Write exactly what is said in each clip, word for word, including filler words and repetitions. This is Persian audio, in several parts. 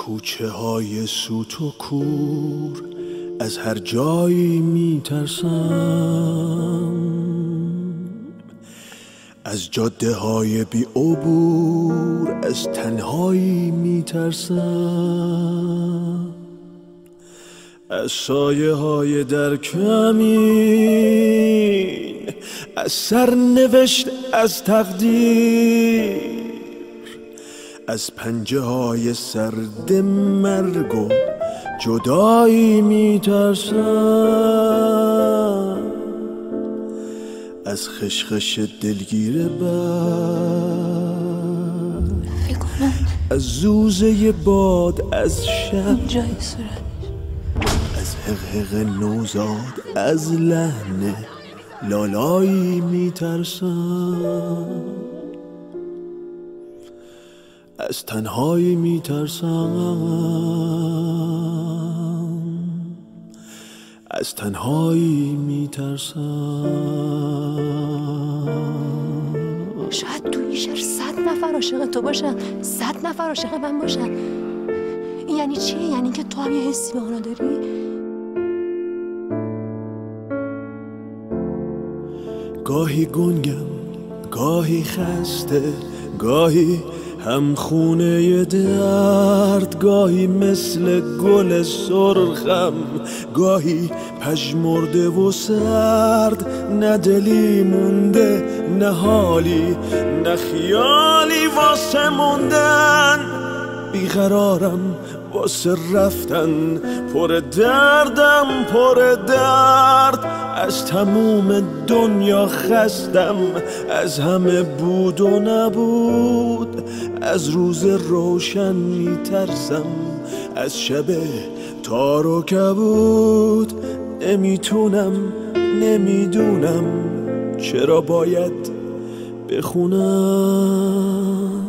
کوچه های سوت و کور، از هر جایی میترسم، از جاده های بی عبور، از تنهایی میترسم، از سایه های در کمین، از سرنوشت، از تقدیر، از پنجه های سرد مرگ و جدایی میترسم، از خشخش دلگیر باد، از زوزه باد، از شب، از حقحق نوزاد، از لحن لالایی میترسم، از تنهایی میترسم، از تنهایی میترسم. شاید تو این شهر صد نفر عاشق تو باشن، صد نفر عاشق من باشن. این یعنی چیه؟ یعنی که تو هم یه حسی به اونا داری؟ گاهی گنگم، گاهی خسته، گاهی هم خونه درد، گاهی مثل گل سرخم، گاهی پژمرده و سرد، نه دلی مونده، نه حالی، نه خیالی واسه موندن، بیقرارم واسه رفتن، پر دردم، پر درد، از تموم دنیا خستم، از همه بود و نبود، از روز روشن میترسم، از شب تار و کبود، نمیتونم، نمیدونم چرا باید بخونم.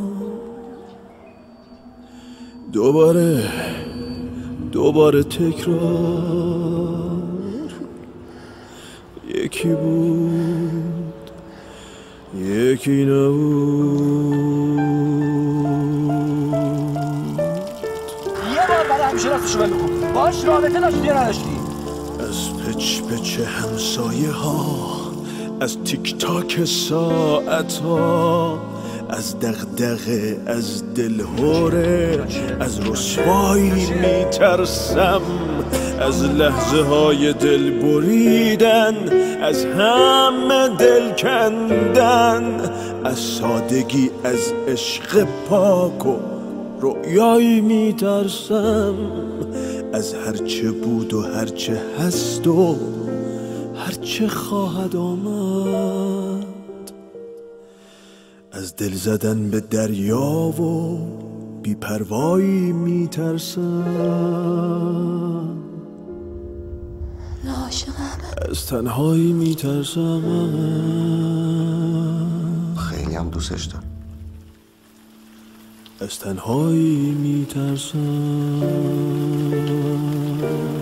دوباره دوباره تکرار، یکی بود یکی نبود. یه بار برای همیشه راستشو بگو، باش رابطه داشتی یا نداشتی؟ از پچ پچ همسایه ها، از تیک تاک ساعت ها، از دغدغه، از دلهوره، از رسوایی میترسم، از لحظه های دل بریدن، از همه دل کندن، از سادگی، از عشق پاک و رؤیایی میترسم، از هرچه بود و هرچه هست و هرچه خواهد آمد، از دل زدن به دریا و بی‌پروایی میترسم، از تنهایی میترسم. خیلی هم دوستش دارم. از تنهایی میترسم.